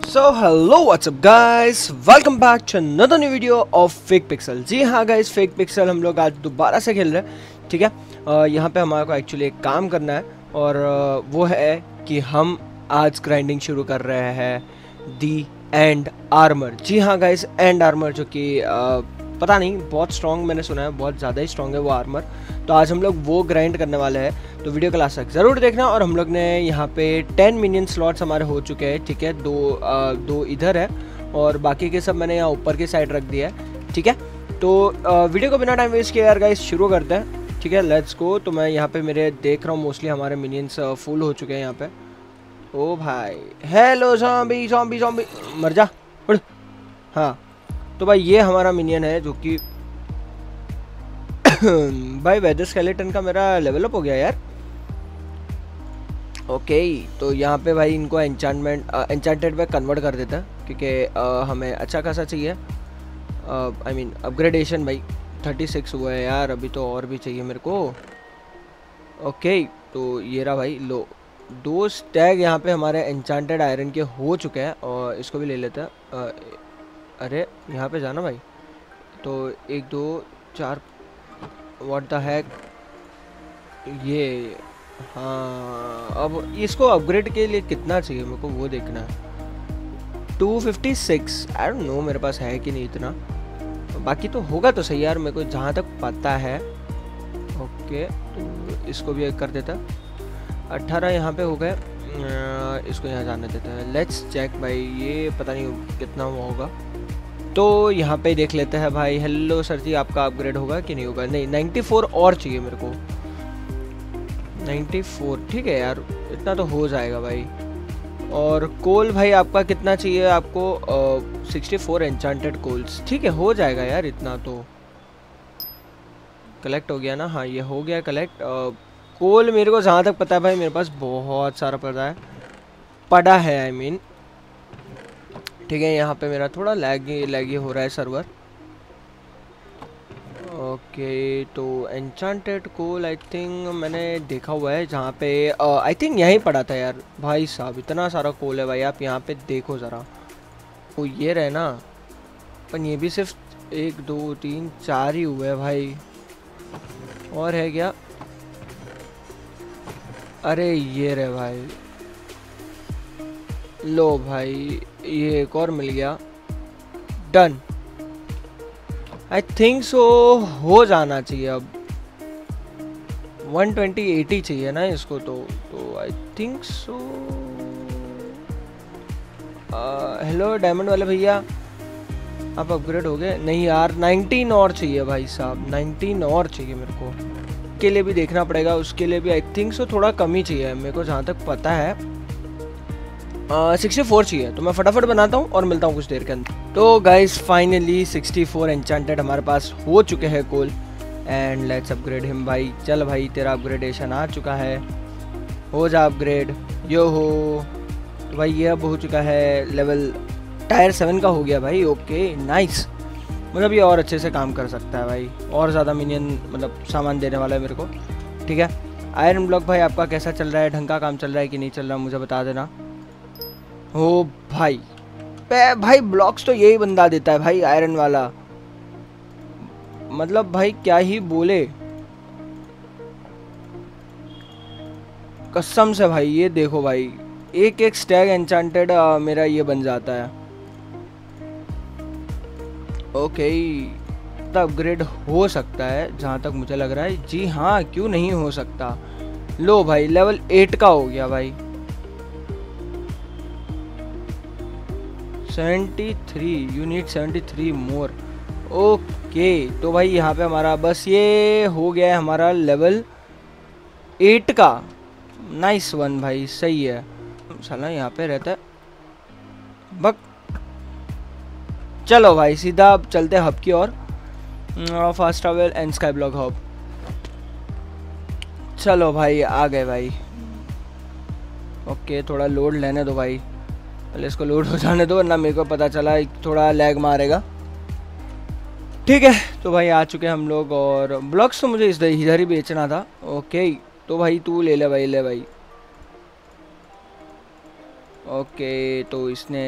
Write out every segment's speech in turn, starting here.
So hello WhatsApp guys, welcome back to another new video of fake pixel. जी हाँ guys, fake pixel हम लोग आज दोबारा से खेल रहे हैं। ठीक है, यहाँ पे हमारे को एक्चुअली एक काम करना है और वो है कि हम आज ग्राइंडिंग शुरू कर रहे हैं दी एंड आर्मर। जी हाँ गाइस, एंड आर्मर जो कि पता नहीं बहुत स्ट्रॉन्ग, मैंने सुना है बहुत ज़्यादा ही स्ट्रॉन्ग है वो आर्मर। तो आज हम लोग वो ग्राइंड करने वाले हैं, तो वीडियो को लास्ट तक ज़रूर देखना। और हम लोग ने यहाँ पे 10 मिनियन स्लॉट्स हमारे हो चुके हैं। ठीक है, दो इधर है और बाकी के सब मैंने यहाँ ऊपर की साइड रख दिया है। ठीक है, तो वीडियो को बिना टाइम वेस्ट किए यार गाइस शुरू करते हैं। ठीक है, लेट्स गो। तो मैं यहाँ पे मेरे देख रहा हूँ मोस्टली हमारे मिनियंस फुल हो चुके हैं यहाँ पे। ओ भाई, हेलो ज़ॉम्बी ज़ॉम्बी ज़ॉम्बी, मर जा उड़। हाँ, तो भाई ये हमारा मिनियन है जो कि भाई वेदर स्केलेटन का मेरा लेवल अप हो गया यार। ओके, तो यहाँ पे भाई इनको एन्चेंटेड में कन्वर्ट कर देता है क्योंकि हमें अच्छा खासा चाहिए। आई मीन अपग्रेडेशन भाई 36 हुआ है यार, अभी तो और भी चाहिए मेरे को। ओके, तो ये रहा भाई, लो 2 स्टैग यहाँ पे हमारे एन्चेंटेड आयरन के हो चुके हैं और इसको भी ले लेते हैं। अरे यहाँ पे जाना भाई, तो 1 2 4, व्हाट द हैक ये। हाँ, अब इसको अपग्रेड के लिए कितना चाहिए मेरे को वो देखना है। 256, आई डोंट नो मेरे पास है कि नहीं इतना, बाकी तो होगा तो सही यार मेरे को जहाँ तक पता है। ओके, तो इसको भी कर देता। 18 यहाँ पे हो गए, इसको यहाँ जाने देता है। लेट्स चेक भाई, ये पता नहीं कितना हुआ होगा, तो यहाँ पे देख लेते हैं भाई। हेलो सर जी, आपका अपग्रेड होगा कि नहीं होगा? नहीं, 94 और चाहिए मेरे को। 94 ठीक है यार, इतना तो हो जाएगा भाई। और कोल भाई आपका कितना चाहिए आपको? 64 एन्चेंटेड कोल्स, ठीक है हो जाएगा यार इतना तो। कलेक्ट हो गया ना? हाँ ये हो गया कलेक्ट। कोल मेरे को जहाँ तक पता है भाई मेरे पास बहुत सारा पड़ा है आई मीन। ठीक है, यहाँ पे मेरा थोड़ा लैगी हो रहा है सर्वर। ओके, तो एन्चेंटेड कोल आई थिंक मैंने देखा हुआ है जहाँ पे आई थिंक यहीं पड़ा था यार। भाई साहब इतना सारा कोल है भाई, आप यहाँ पे देखो ज़रा। वो ये रहे ना, पर ये भी सिर्फ 1 2 3 4 ही हुए हैं भाई, और है क्या? अरे ये रहे भाई, लो भाई ये एक और मिल गया। डन, आई थिंक सो हो जाना चाहिए अब। 120 चाहिए ना इसको, तो I think so. Hello diamond वाले भैया, आप अपग्रेड हो गए? नहीं यार, 19 और चाहिए भाई साहब, 19 और चाहिए मेरे को। के लिए भी देखना पड़ेगा, उसके लिए भी आई थिंक सो थोड़ा कम ही चाहिए मेरे को जहाँ तक पता है। 64 चाहिए, तो मैं फटाफट बनाता हूँ और मिलता हूँ कुछ देर के अंदर। तो गाइस फाइनली 64 एन्चेंटेड हमारे पास हो चुके हैं coal, and let's upgrade him भाई। चल भाई, तेरा अपग्रेडेशन आ चुका है, हो जा अपग्रेड। यो हो, तो भाई ये अब हो चुका है लेवल टायर 7 का हो गया भाई। ओके नाइस, मतलब ये और अच्छे से काम कर सकता है भाई, और ज़्यादा मिनियन मतलब सामान देने वाला है मेरे को। ठीक है, आयरन ब्लॉक भाई आपका कैसा चल रहा है? ढंग का काम चल रहा है कि नहीं चल रहा, मुझे बता देना। ओ भाई, भाई ब्लॉक्स तो यही बंदा देता है भाई, आयरन वाला। मतलब भाई क्या ही बोले, कसम से भाई। ये देखो भाई, एक एक स्टैग एन्चेंटेड मेरा ये बन जाता है। ओके, तो अपग्रेड हो सकता है जहाँ तक मुझे लग रहा है। जी हाँ, क्यों नहीं हो सकता। लो भाई लेवल 8 का हो गया भाई। 73, यू नीड 73 मोर। ओके, तो भाई यहाँ पे हमारा बस ये हो गया है हमारा लेवल 8 का। नाइस वन भाई, सही है। साला यहाँ पे रहता है बक। चलो भाई सीधा अब चलते हैं हब की ओर। Fast travel and sky block hub. चलो भाई आ गए भाई। ओके, थोड़ा लोड लेने दो भाई, पहले इसको लोड हो जाने दो, वरना मेरे को पता चला थोड़ा लैग मारेगा। ठीक है, तो भाई आ चुके हैं हम लोग, और ब्लॉक्स तो मुझे इधर ही बेचना था। ओके, तो भाई तू ले ले भाई, ले भाई। ओके तो इसने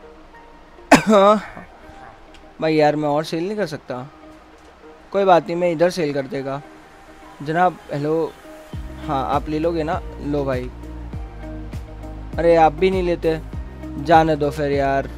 भाई यार मैं और सेल नहीं कर सकता, कोई बात नहीं, मैं इधर सेल कर देगा जनाब। हेलो, हाँ आप ले लोगे ना, लो भाई। अरे आप भी नहीं लेते, जाने दो फिर यार।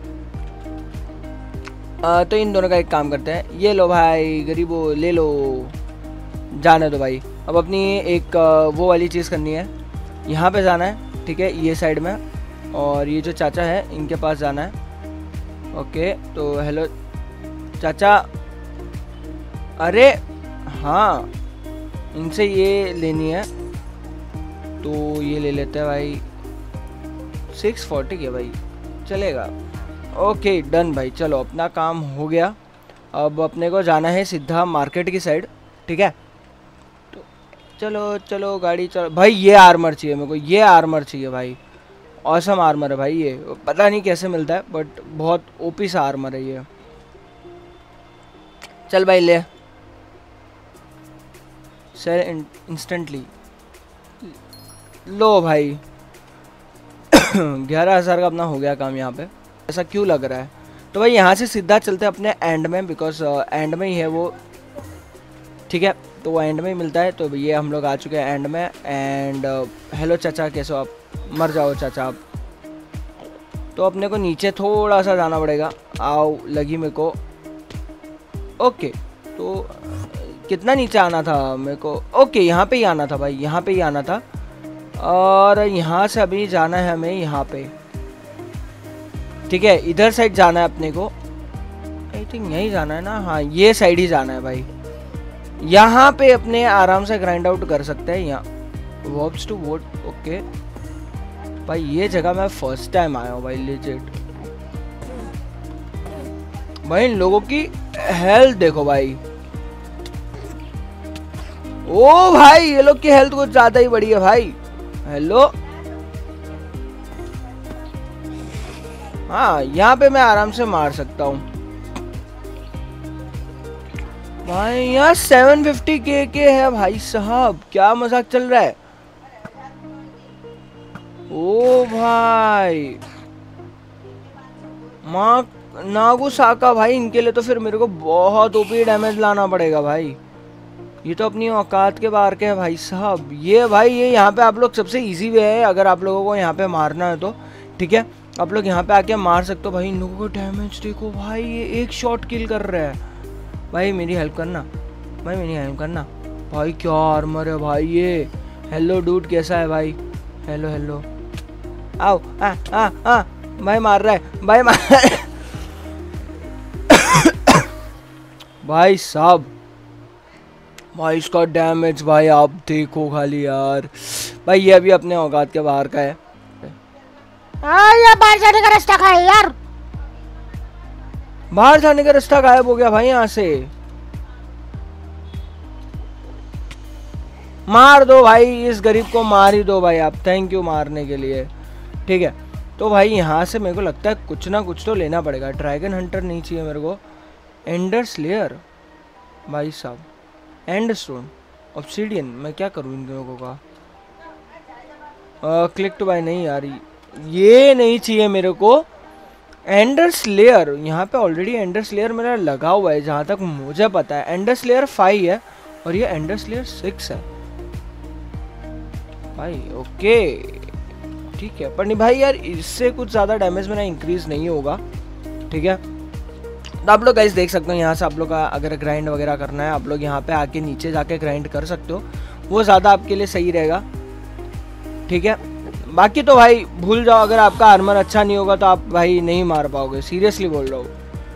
तो इन दोनों का एक काम करते हैं, ये लो भाई गरीबो, ले लो, जाने दो भाई। अब अपनी एक वो वाली चीज़ करनी है, यहाँ पे जाना है, ठीक है, ये साइड में, और ये जो चाचा है इनके पास जाना है। ओके तो हेलो चाचा, अरे हाँ इनसे ये लेनी है, तो ये ले लेते हैं भाई। 640 के भाई चलेगा। ओके डन भाई, चलो अपना काम हो गया। अब अपने को जाना है सीधा मार्केट की साइड, ठीक है। तो चलो चलो गाड़ी चलो भाई। ये आर्मर चाहिए मेरे को, ये आर्मर चाहिए भाई, ऑसम आर्मर है भाई ये, पता नहीं कैसे मिलता है बट बहुत ओपी सा आर्मर है ये। चल भाई ले, सेल इंस्टेंटली, लो भाई 11,000 का अपना हो गया काम यहाँ पे। ऐसा क्यों लग रहा है? तो भाई यहाँ से सीधा चलते हैं अपने एंड में, बिकॉज एंड में ही है वो, ठीक है, तो वो एंड में ही मिलता है। तो ये हम लोग आ चुके हैं एंड में। एंड हेलो चाचा, कैसे हो आप? मर जाओ चाचा आप। तो अपने को नीचे थोड़ा सा जाना पड़ेगा, आओ लगी मेरे को। ओके तो कितना नीचे आना था मेरे को? ओके यहाँ पे ही आना था भाई, यहाँ पे ही आना था, और यहाँ से अभी जाना है हमें यहाँ पे, ठीक है, इधर साइड जाना है अपने को, आई थिंक यहीं जाना है ना, हाँ ये साइड ही जाना है भाई। यहाँ पे अपने आराम से ग्राइंड आउट कर सकते हैं यहाँ वर्ब्स टू वोट। ओके भाई ये जगह मैं फर्स्ट टाइम आया हूँ भाई, लेजिट भाई। इन लोगों की हेल्थ देखो भाई, ओ भाई ये लोग की हेल्थ कुछ ज्यादा ही बड़ी है भाई। हेलो, हाँ यहाँ पे मैं आराम से मार सकता हूँ भाई। यहाँ 750 के है भाई साहब, क्या मजाक चल रहा है? ओ भाई माँ नागू साका भाई, इनके लिए तो फिर मेरे को बहुत ओपी डैमेज लाना पड़ेगा भाई। ये तो अपनी औकात के बाहर के है भाई साहब। ये भाई ये यहाँ पे आप लोग सबसे इजी वे है, अगर आप लोगों को यहाँ पे मारना है तो, ठीक है, आप लोग यहाँ पे आके मार सकते हो भाई। इन लोगों को डैमेज देखो भाई, ये एक शॉट किल कर रहा है भाई। मेरी हेल्प करना भाई, मेरी हेल्प करना भाई। क्या आर्मर है भाई ये। हेलो डूड, कैसा है भाई? हेलो हेलो, आओ आ भाई, मार रहा है भाई, मार रहा है भाई साहब। भाई इसका डैमेज भाई आप देखो खाली यार भाई। ये अभी अपने औकात के बाहर का है। ये बाहर जाने का रास्ता कहाँ है यार? बाहर जाने का रास्ता गायब हो गया भाई। यहाँ से मार दो भाई, इस गरीब को मार ही दो भाई आप। थैंक यू मारने के लिए, ठीक है। तो भाई यहाँ से मेरे को लगता है कुछ ना कुछ तो लेना पड़ेगा। ड्रैगन हंटर नहीं चाहिए मेरे को, एंडर स्लेयर भाई साहब, एंड स्टोन, ऑब्सीडियन। मैं क्या करूँ इन लोगों का? क्लिक टू बाय नहीं यार, ये नहीं चाहिए मेरे को। एंडर स्लेयर, यहाँ पे ऑलरेडी एंडर स्लेयर मेरा लगा हुआ है जहाँ तक मुझे पता है। एंडर स्लेयर 5 है और ये एंडर स्लेयर 6 है भाई। ओके ठीक है, पर नहीं भाई यार, इससे कुछ ज़्यादा डैमेज मेरा इंक्रीज नहीं होगा, ठीक है। तो आप लोग गाइस देख सकते हो, यहाँ से आप लोग का अगर ग्राइंड वगैरह करना है, आप लोग यहाँ पे आके नीचे जाके ग्राइंड कर सकते हो, वो ज़्यादा आपके लिए सही रहेगा, ठीक है। बाकी तो भाई भूल जाओ, अगर आपका आर्मर अच्छा नहीं होगा तो आप भाई नहीं मार पाओगे, सीरियसली बोल रहा हूँ।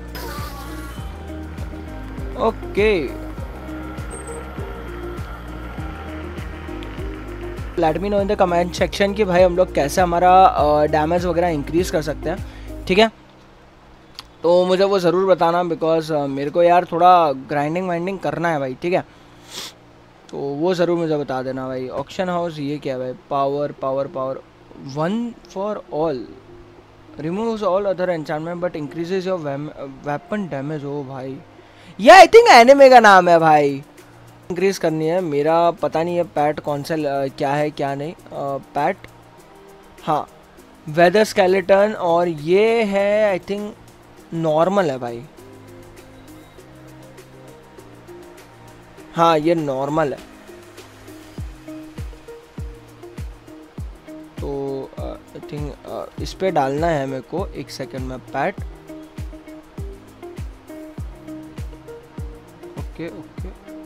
Okay let me know in the comment section कि भाई हम लोग कैसे हमारा डैमेज वगैरह इंक्रीज कर सकते हैं, ठीक है। तो मुझे वो ज़रूर बताना, बिकॉज मेरे को यार थोड़ा ग्राइंडिंग वाइंडिंग करना है भाई, ठीक है। तो वो ज़रूर मुझे बता देना भाई। ऑक्शन हाउस ये क्या है भाई? Power power power 1 for all, removes all other enchantment but increases your weapon damage. हो भाई, ये आई थिंक एनिमे का नाम है भाई। इंक्रीज करनी है, मेरा पता नहीं है पैट कौन सा क्या है क्या नहीं। पैट, हाँ वेदर स्केलेटन, और ये है आई थिंक नॉर्मल है भाई। हाँ ये नॉर्मल है। तो आई थिंक इस पे डालना है मेरे को। एक सेकंड में पैट। ओके ओके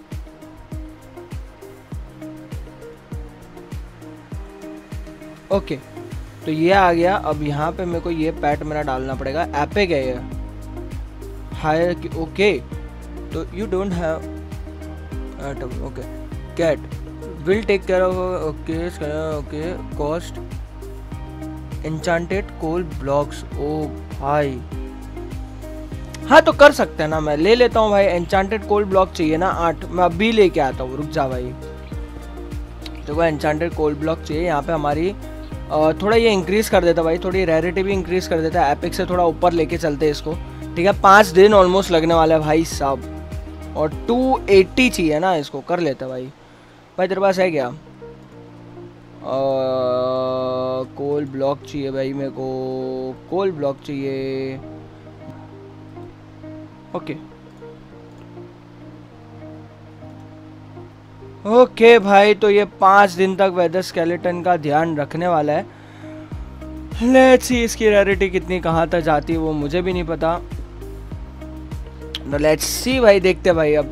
ओके, तो ये आ गया। अब यहाँ पे मेरे को ये पैट मेरा डालना पड़ेगा। ऐप पे गए हायर ओके। तो you don't have okay cat will take care of okay okay cost enchanted coal blocks. ओ भाई हाँ तो कर सकते हैं ना, मैं ले लेता हूँ भाई। एन्चांटेड कोल ब्लॉक चाहिए ना 8, मैं अभी लेके आता हूँ, रुक जा भाई। तो वो एन्चांटेड कोल ब्लॉक चाहिए। यहाँ पे हमारी थोड़ा ये इंक्रीज़ कर देता भाई, थोड़ी रैरिटी भी इंक्रीज़ कर देता है। एपिक से थोड़ा ऊपर लेके चलते हैं इसको, ठीक है। 5 दिन ऑलमोस्ट लगने वाला है भाई साहब, और 280 चाहिए ना, इसको कर लेते हैं भाई। भाई तेरे पास है क्या? कोल ब्लॉक चाहिए भाई मेरे को, कोल ब्लॉक चाहिए। ओके ओके भाई, तो ये 5 दिन तक वेदर स्केलेटन का ध्यान रखने वाला है। लेट्स सी इसकी रैरिटी कितनी कहाँ तक जाती है वो मुझे भी नहीं पता। लेट्स सी भाई, देखते भाई। अब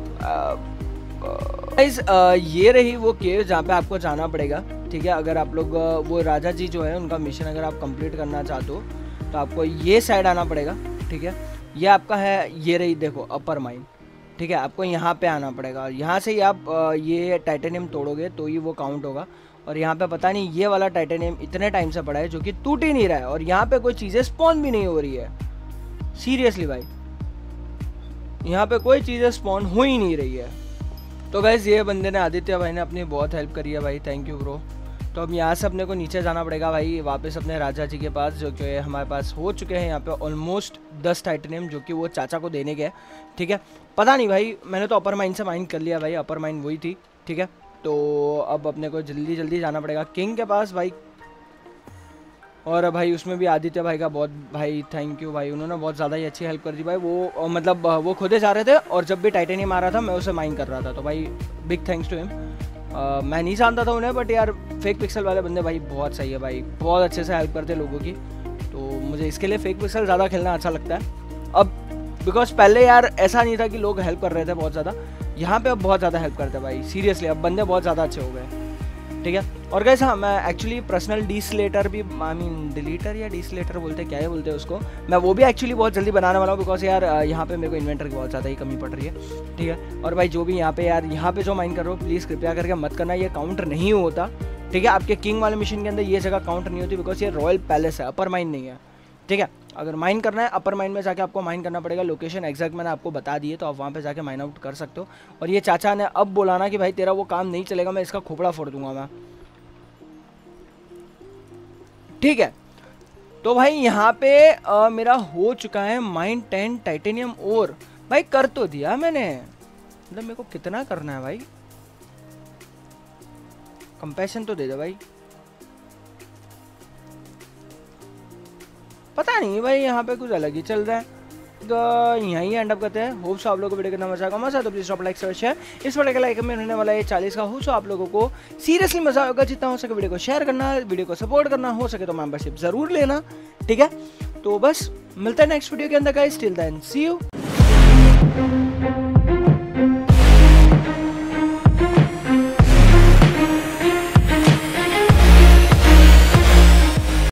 ये रही वो केव जहाँ पे आपको जाना पड़ेगा, ठीक है। अगर आप लोग वो राजा जी जो है उनका मिशन अगर आप कंप्लीट करना चाहते हो तो आपको ये साइड आना पड़ेगा, ठीक है। ये आपका है, ये रही देखो अपर माइन, ठीक है। आपको यहाँ पे आना पड़ेगा। यहाँ से ही आप ये टाइटेनियम तोड़ोगे तो ही वो काउंट होगा। और यहाँ पे पता नहीं ये वाला टाइटेनियम इतने टाइम से पड़ा है जो कि टूट ही नहीं रहा है, और यहाँ पे कोई चीज़ें स्पॉन भी नहीं हो रही है। सीरियसली भाई, यहाँ पे कोई चीज़ें स्पॉन हो ही नहीं रही है। तो गैस ये बंदे ने, आदित्य भाई ने अपनी बहुत हेल्प करी है भाई, थैंक यू ब्रो। तो अब यहाँ से अपने को नीचे जाना पड़ेगा भाई, वापस अपने राजा जी के पास, जो कि हमारे पास हो चुके हैं यहाँ पे ऑलमोस्ट 10 टाइटेनियम, जो कि वो चाचा को देने गए, ठीक है। पता नहीं भाई, मैंने तो अपर माइन से माइन कर लिया भाई, अपर माइन वही थी, ठीक है। तो अब अपने को जल्दी जल्दी जाना पड़ेगा किंग के पास भाई। और भाई उसमें भी आदित्य भाई का बहुत भाई थैंक यू भाई, उन्होंने बहुत ज़्यादा ही अच्छी हेल्प कर दी भाई। वो मतलब वो खुदे जा रहे थे, और जब भी टाइटेनियम आ रहा था मैं उसे माइन कर रहा था, तो भाई बिग थैंक्स टू हिम। मैं नहीं जानता था उन्हें, बट यार फेक पिक्सल वाले बंदे भाई बहुत सही है भाई, बहुत अच्छे से हेल्प करते हैं लोगों की। तो मुझे इसके लिए फेक पिक्सल ज़्यादा खेलना अच्छा लगता है अब, बिकॉज पहले यार ऐसा नहीं था कि लोग हेल्प कर रहे थे बहुत ज़्यादा, यहाँ पे अब बहुत ज़्यादा हेल्प करते हैं भाई, सीरियसली अब बंदे बहुत ज़्यादा अच्छे हो गए, ठीक है। और गाइस हाँ, मैं एक्चुअली पर्सनल डिसलेटर भी, आई मीन डिलीटर या डिसलेटर बोलते हैं, क्या ही बोलते हैं उसको, मैं वो भी एक्चुअली बहुत जल्दी बनाने वाला हूँ। बिकॉज यार यहाँ पे मेरे को इन्वेंटर की बहुत ज़्यादा ही कमी पड़ रही है, ठीक है। और भाई जो भी यहाँ पे यार यहाँ पे जो माइन कर रहे हो प्लीज़ कृपया करके मत करना, ये काउंट नहीं होता, ठीक है। आपके किंग वाले मिशन के अंदर ये जगह काउंट नहीं होती, बिकॉज ये रॉयल पैलेस है, अपर माइन नहीं है, ठीक है। अगर माइन करना है अपर माइन में जाके आपको माइन करना पड़ेगा। लोकेशन एग्जैक्ट मैंने आपको बता दी है, तो आप वहाँ पे जाके माइन आउट कर सकते हो। और ये चाचा ने अब बोला ना कि भाई तेरा वो काम नहीं चलेगा, मैं इसका खोपड़ा फोड़ दूंगा मैं, ठीक है। तो भाई यहाँ पे मेरा हो चुका है माइन 10 टाइटेनियम और भाई कर तो दिया मैंने, मतलब मेरे को कितना करना है भाई, कंपैशन तो दे दे भाई। पता नहीं भाई यहाँ पे कुछ अलग ही चल रहा है। तो यहीं एंड अप करते हैं। होप सो आप लोगों को वीडियो कितना मजा आएगा, मजा तो प्लीज ड्रॉप लाइक शेयर। इस वीडियो का लाइक में होने वाला है 40 का। होप सो आप लोगों को सीरियसली मजा होगा, जितना हो सके वीडियो को शेयर करना, वीडियो को सपोर्ट करना, हो सके तो मेंबरशिप जरूर लेना, ठीक है। तो बस मिलते हैं नेक्स्ट वीडियो के अंदर guys, till then see you.